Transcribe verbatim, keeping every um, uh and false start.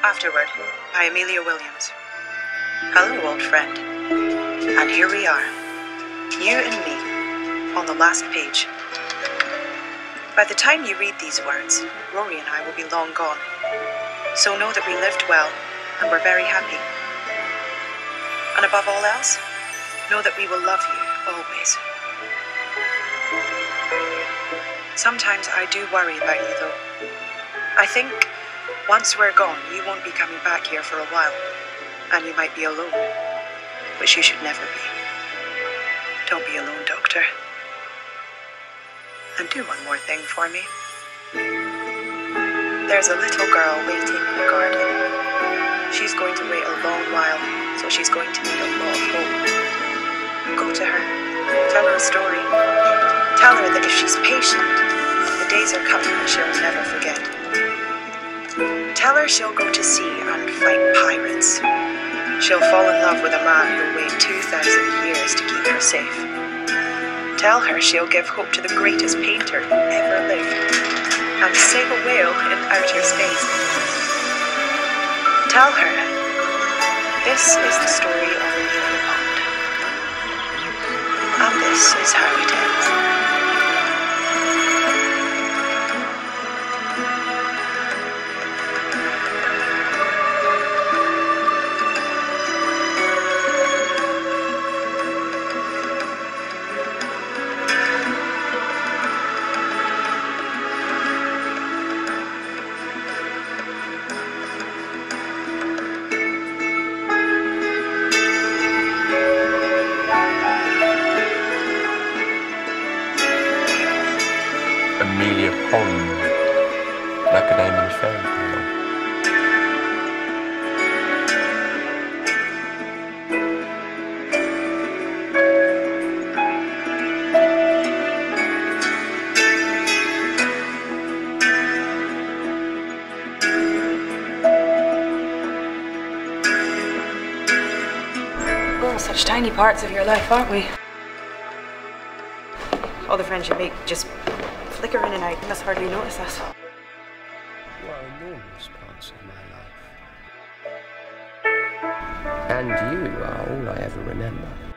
Afterword by Amelia Williams. Hello, old friend. And here we are, you and me, on the last page. By the time you read these words, Rory and I will be long gone. So know that we lived well and were very happy. And above all else, know that we will love you always. Sometimes I do worry about you, though. I think once we're gone, you won't be coming back here for a while, and you might be alone, which you should never be. Don't be alone, Doctor. And do one more thing for me. There's a little girl waiting in the garden. She's going to wait a long while, so she's going to need a lot of hope. Go to her. Tell her a story. Tell her that if she's patient, the days are coming that she'll never forget. Tell her she'll go to sea and fight pirates. She'll fall in love with a man who'll wait two thousand years to keep her safe. Tell her she'll give hope to the greatest painter who ever lived and save a whale in outer space. Tell her this is the story of Amelia Pond, and this is how it ends. Amelia Pond, like a name in a fairy tale. We're all such tiny parts of your life, aren't we? All the friends you make just flicker in and out. You must hardly notice us. You are enormous parts of my life. And you are all I ever remember.